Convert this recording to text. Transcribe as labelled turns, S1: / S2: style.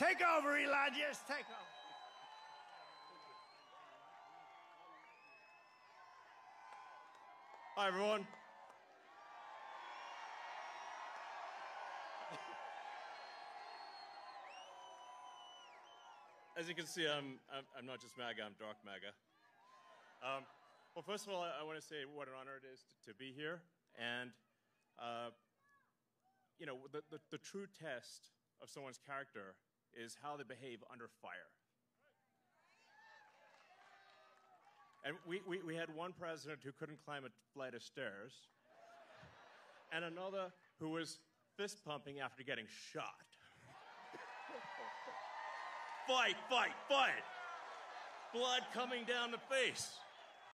S1: Take over, Elon. Just take over.
S2: Hi, everyone. As you can see, I'm not just MAGA, I'm dark MAGA. Well, first of all, I want to say what an honor it is to be here. And, you know, the true test of someone's character is how they behave under fire. And we had one president who couldn't climb a flight of stairs, and another who was fist pumping after getting shot. Fight, fight, fight! Blood coming down the face.